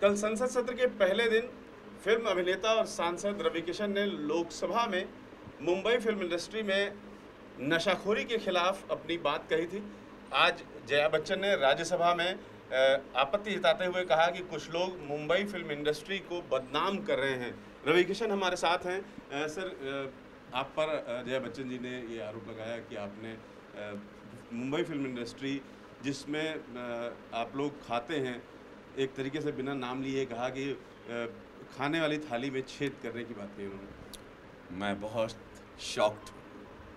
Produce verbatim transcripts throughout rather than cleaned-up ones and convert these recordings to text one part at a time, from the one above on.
कल संसद सत्र के पहले दिन फिल्म अभिनेता और सांसद रवि किशन ने लोकसभा में मुंबई फिल्म इंडस्ट्री में नशाखोरी के खिलाफ अपनी बात कही थी। आज जया बच्चन ने राज्यसभा में आपत्ति जताते हुए कहा कि कुछ लोग मुंबई फिल्म इंडस्ट्री को बदनाम कर रहे हैं। रवि किशन हमारे साथ हैं। सर, आप पर जया बच्चन जी ने ये आरोप लगाया कि आपने मुंबई फिल्म इंडस्ट्री जिसमें आप लोग खाते हैं, एक तरीके से बिना नाम लिए कहा कि खाने वाली थाली में छेद करने की बात कही उन्होंने। मैं बहुत शॉक्ड हूँ।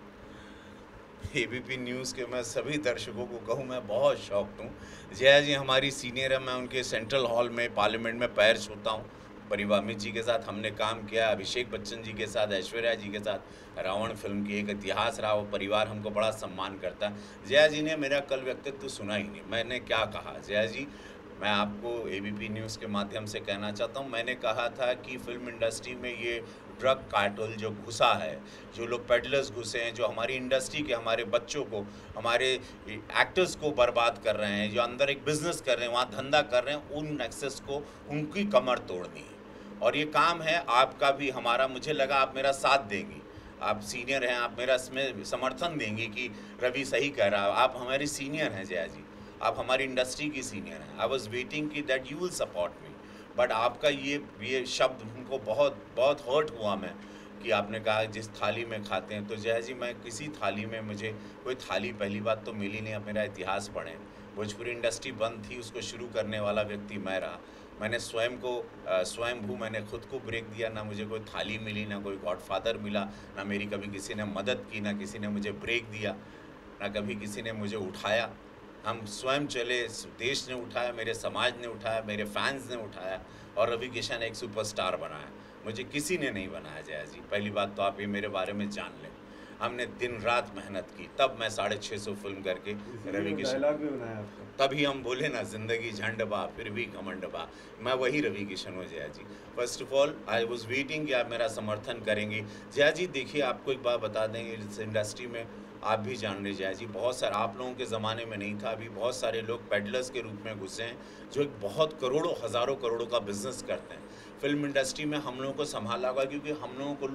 एबीपी न्यूज़ के मैं सभी दर्शकों को कहूँ, मैं बहुत शॉक्ड हूँ। जया जी हमारी सीनियर है, मैं उनके सेंट्रल हॉल में पार्लियामेंट में पैर छूता हूँ। परिवार अमित जी के साथ हमने काम किया, अभिषेक बच्चन जी के साथ, ऐश्वर्या जी के साथ। रावण फिल्म की एक इतिहास रहा, वो परिवार हमको बड़ा सम्मान करता है। जया जी ने मेरा कल व्यक्तित्व तो सुना ही नहीं। मैंने क्या कहा? जया जी, मैं आपको एबीपी न्यूज़ के माध्यम से कहना चाहता हूँ, मैंने कहा था कि फिल्म इंडस्ट्री में ये ड्रग कार्टेल जो घुसा है, जो लोग पेडलर्स घुसे हैं, जो हमारी इंडस्ट्री के हमारे बच्चों को, हमारे एक्टर्स को बर्बाद कर रहे हैं, जो अंदर एक बिजनेस कर रहे हैं, वहाँ धंधा कर रहे हैं, उन एक्सेस को, उनकी कमर तोड़नी है। और ये काम है आपका भी, हमारा। मुझे लगा आप मेरा साथ देंगी, आप सीनियर हैं, आप मेरा इसमें समर्थन देंगे कि रवि सही कह रहा है। आप हमारी सीनियर हैं जया जी, आप हमारी इंडस्ट्री की सीनियर हैं। आई वॉज वेटिंग कि that you will support me, but आपका ये ये शब्द हमको बहुत बहुत हर्ट हुआ मैं, कि आपने कहा जिस थाली में खाते हैं। तो जया जी, मैं किसी थाली में, मुझे कोई थाली पहली बात तो मिली नहीं। आप मेरा इतिहास पढ़ें, भोजपुरी इंडस्ट्री बंद थी, उसको शुरू करने वाला व्यक्ति मैं रहा। मैंने स्वयं को स्वयं भू मैंने खुद को ब्रेक दिया। ना मुझे कोई थाली मिली, ना कोई गॉडफादर मिला, ना मेरी कभी किसी ने मदद की, ना किसी ने मुझे ब्रेक दिया, ना कभी किसी ने मुझे उठाया। हम स्वयं चले, देश ने उठाया, मेरे समाज ने उठाया, मेरे फैंस ने उठाया, और रवि किशन एक सुपरस्टार बनाया। मुझे किसी ने नहीं बनाया जया जी, पहली बात तो आप ये मेरे बारे में जान लें। हमने दिन रात मेहनत की, तब मैं साढ़े छः सौ फिल्म करके रवि किशन डायलॉग भी बनाया आपका। तभी हम बोले ना, जिंदगी झंड बा फिर भी घमंड बा। मैं वही रवि किशन हूँ Jaya ji. First of all I was waiting कि आप मेरा समर्थन करेंगे। जया जी देखिए, आपको एक बात बता दें, इस इंडस्ट्री में आप भी जान रहे जया जी, बहुत सारे, आप लोगों के ज़माने में नहीं था, अभी बहुत सारे लोग पेडलर्स के रूप में घुसे हैं, जो एक बहुत करोड़ों हज़ारों करोड़ों का बिजनेस करते हैं। फिल्म इंडस्ट्री में हम लोगों को संभाला होगा, क्योंकि हम लोगों को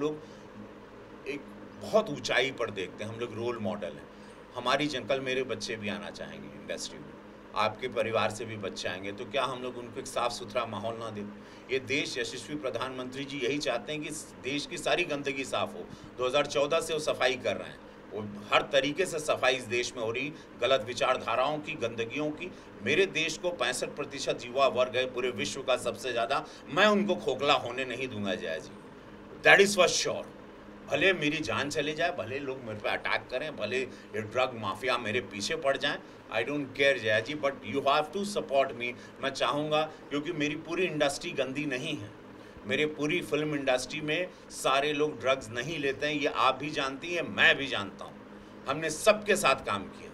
लोग एक बहुत ऊंचाई पर देखते हैं, हम लोग रोल मॉडल हैं। हमारी जंकल मेरे बच्चे भी आना चाहेंगे इंडस्ट्री में, आपके परिवार से भी बच्चे आएंगे, तो क्या हम लोग उनको एक साफ़ सुथरा माहौल ना दें? ये देश, यशस्वी प्रधानमंत्री जी यही चाहते हैं कि देश की सारी गंदगी साफ़ हो। दो हज़ार चौदह से वो सफाई कर रहे हैं, वो हर तरीके से सफाई इस देश में हो रही, गलत विचारधाराओं की, गंदगियों की। मेरे देश को पैंसठ प्रतिशत युवा वर्ग है, पूरे विश्व का सबसे ज़्यादा। मैं उनको खोखला होने नहीं दूंगा Jaya ji, that is for sure. भले मेरी जान चले जाए, भले लोग मेरे पे अटैक करें, भले ये ड्रग माफिया मेरे पीछे पड़ जाएं, I don't care Jaya ji, but you have to support me. मैं चाहूँगा, क्योंकि मेरी पूरी इंडस्ट्री गंदी नहीं है, मेरे पूरी फिल्म इंडस्ट्री में सारे लोग ड्रग्स नहीं लेते हैं, ये आप भी जानती हैं, मैं भी जानता हूँ। हमने सबके साथ काम किया,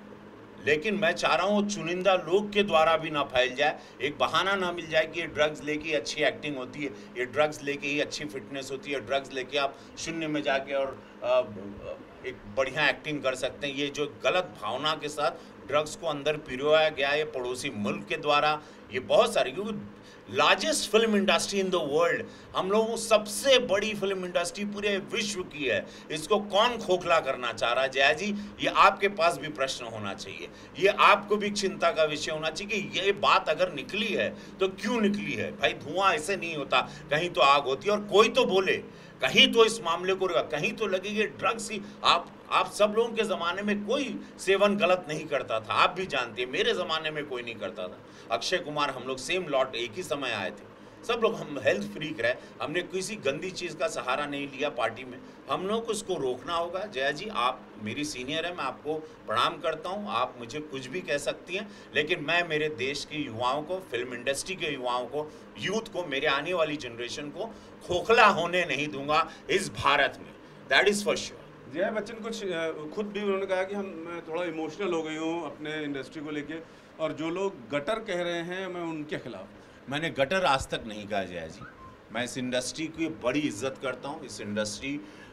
लेकिन मैं चाह रहा हूँ चुनिंदा लोग के द्वारा भी ना फैल जाए, एक बहाना ना मिल जाए कि ये ड्रग्स लेके ही अच्छी एक्टिंग होती है, ये ड्रग्स लेके ही अच्छी फिटनेस होती है, ड्रग्स लेके आप शून्य में जाके और आ, एक बढ़िया एक्टिंग कर सकते हैं। ये जो गलत भावना के साथ ड्रग्स को अंदर पिरोया गया है पड़ोसी मुल्क के द्वारा, ये बहुत सारे, क्योंकि largest film industry in the world, हम लोगों सबसे बड़ी फिल्म इंडस्ट्री पूरे विश्व की है, इसको कौन खोखला करना चाह रहा है? जया जी, ये आपके पास भी प्रश्न होना चाहिए, ये आपको भी चिंता का विषय होना चाहिए कि ये बात अगर निकली है तो क्यों निकली है। भाई, धुआं ऐसे नहीं होता, कहीं तो आग होती है, और कोई तो बोले, कहीं तो इस मामले को, कहीं तो लगे कि ड्रग्स ही। आप आप सब लोगों के ज़माने में कोई सेवन गलत नहीं करता था, आप भी जानते हैं, मेरे ज़माने में कोई नहीं करता था। अक्षय कुमार, हम लोग सेम लॉट, एक ही समय आए थे, सब लोग, हम हेल्थ फ्रीक रहे, हमने किसी गंदी चीज़ का सहारा नहीं लिया पार्टी में। हम लोग को इसको रोकना होगा। जया जी, आप मेरी सीनियर है, मैं आपको प्रणाम करता हूं, आप मुझे कुछ भी कह सकती हैं, लेकिन मैं मेरे देश के युवाओं को, फिल्म इंडस्ट्री के युवाओं को, यूथ को, मेरे आने वाली जनरेशन को खोखला होने नहीं दूंगा इस भारत में, that is for sure. Jaya Bachchan कुछ खुद भी उन्होंने कहा कि हम, मैं थोड़ा इमोशनल हो गई हूँ अपने इंडस्ट्री को लेके, और जो लोग गटर कह रहे हैं मैं उनके खिलाफ। मैंने गटर आज तक नहीं कहा जया जी, मैं इस इंडस्ट्री की बड़ी इज्जत करता हूँ, इस इंडस्ट्री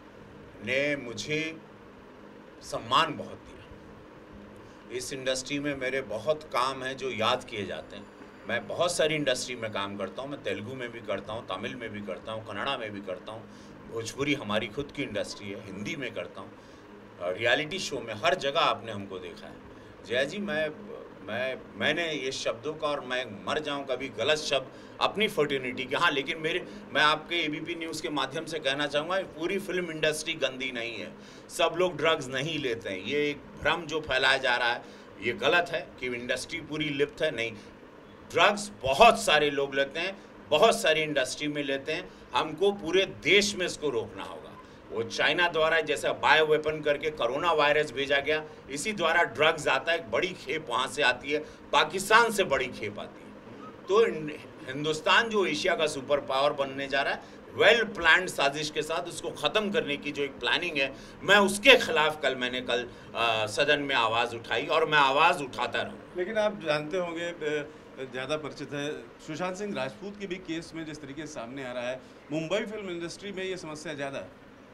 ने मुझे सम्मान बहुत दिया, इस इंडस्ट्री में मेरे बहुत काम हैं जो याद किए जाते हैं। मैं बहुत सारी इंडस्ट्री में काम करता हूँ, मैं तेलुगु में भी करता हूँ, तमिल में भी करता हूँ, कन्नड़ा में भी करता हूँ, भोजपुरी हमारी खुद की इंडस्ट्री है, हिंदी में करता हूँ, रियलिटी शो में, हर जगह आपने हमको देखा है। जया जी, मैं मैं मैंने ये शब्दों का, और मैं मर जाऊं कभी गलत शब्द अपनी फर्टिनिटी के, हाँ, लेकिन मेरे मैं आपके एबीपी न्यूज़ के माध्यम से कहना चाहूँगा, पूरी फिल्म इंडस्ट्री गंदी नहीं है, सब लोग ड्रग्स नहीं लेते हैं। ये एक भ्रम जो फैलाया जा रहा है, ये गलत है कि इंडस्ट्री पूरी लिप्त है, नहीं। ड्रग्स बहुत सारे लोग लेते हैं, बहुत सारी इंडस्ट्री में लेते हैं, हमको पूरे देश में इसको रोकना होगा। वो चाइना द्वारा जैसा बायो वेपन करके कोरोना वायरस भेजा गया, इसी द्वारा ड्रग्स आता है, एक बड़ी खेप वहाँ से आती है, पाकिस्तान से बड़ी खेप आती है। तो हिंदुस्तान जो एशिया का सुपर पावर बनने जा रहा है, वेल प्लान्ड साजिश के साथ उसको ख़त्म करने की जो एक प्लानिंग है, मैं उसके खिलाफ कल मैंने कल आ, सदन में आवाज़ उठाई और मैं आवाज़ उठाता रहूँ। लेकिन आप जानते होंगे, ज़्यादा परिचित है, सुशांत सिंह राजपूत के भी केस में जिस तरीके से सामने आ रहा है, मुंबई फिल्म इंडस्ट्री में ये समस्या ज़्यादा है।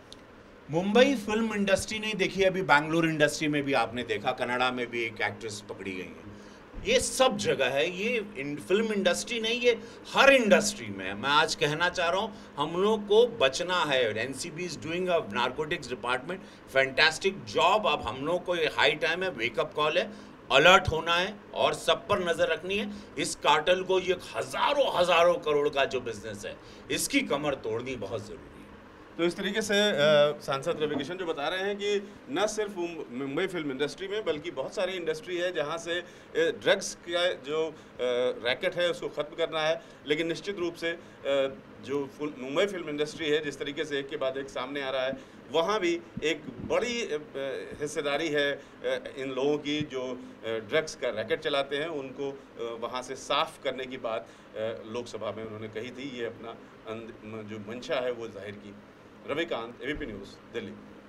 मुंबई फिल्म इंडस्ट्री नहीं, देखिए अभी बैंगलोर इंडस्ट्री में भी आपने देखा, कनाडा में भी एक एक्ट्रेस पकड़ी गई है, ये सब जगह है। ये इन, फिल्म इंडस्ट्री नहीं, ये हर इंडस्ट्री में है। मैं आज कहना चाह रहा हूँ, हम लोग को बचना है। NCB is doing a narcotics department fantastic job. अब हम लोग को ये हाई टाइम है, वेकअप कॉल है, अलर्ट होना है और सब पर नज़र रखनी है। इस कार्टेल को, ये हज़ारों हज़ारों करोड़ का जो बिजनेस है, इसकी कमर तोड़नी बहुत ज़रूरी है। तो इस तरीके से सांसद रवि किशन जो बता रहे हैं कि न सिर्फ मुंबई फिल्म इंडस्ट्री में, बल्कि बहुत सारी इंडस्ट्री है जहां से ड्रग्स का जो रैकेट है उसको ख़त्म करना है। लेकिन निश्चित रूप से जो मुंबई फिल्म इंडस्ट्री है, जिस तरीके से एक के बाद एक सामने आ रहा है, वहाँ भी एक बड़ी हिस्सेदारी है इन लोगों की जो ड्रग्स का रैकेट चलाते हैं। उनको वहाँ से साफ़ करने की बात लोकसभा में उन्होंने कही थी। ये अपना जो मंशा है वो जाहिर की। Ravikant, ABP news, Delhi.